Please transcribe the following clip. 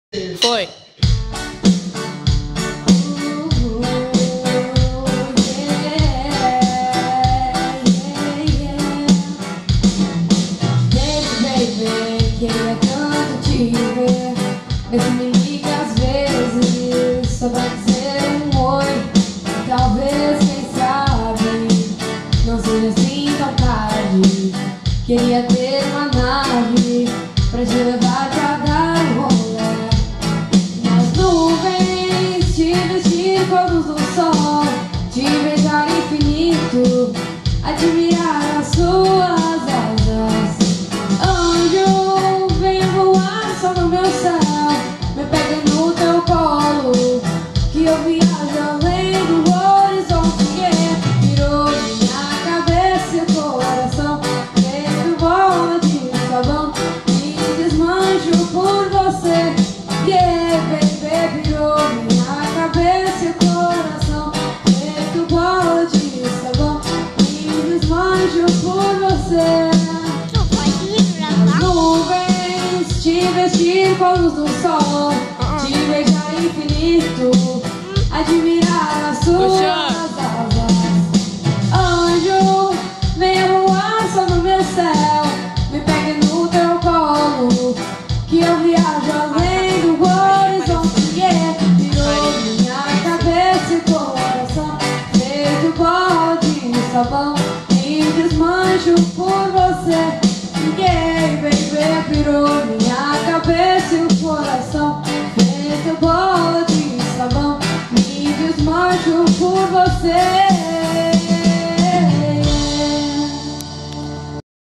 Foi. Queria tanto te ver, mas me liga às vezes só pra dizer um oi. Talvez, quem sabe, não seja assim tão tarde. Queria ter uma nave pra te levar pra dar um rolê nas nuvens, te vestir com a luz do sol, te beijar infinito, admirar as suas asas. Anjo, venha voar só no meu céu, me pega no teu colo, que eu viajo além do horizonte. Virou minha cabeça e o coração, feito bola de sabão, me desmancho por você. Baby, virou minha cabeça e o coração, feito bola de sabão, me desmancho por você. Nuvens, te vestir com a luz do sol, te beijar infinito, admirar as suas asas. Anjo, venha voar só no meu céu, me pegue no teu colo, que eu viajo além do horizonte. Virou minha cabeça e coração, feito bola de sabão, me desmancho por você. Baby, virou minha cabeça e o coração, feito bola de sabão, me desmancho por você.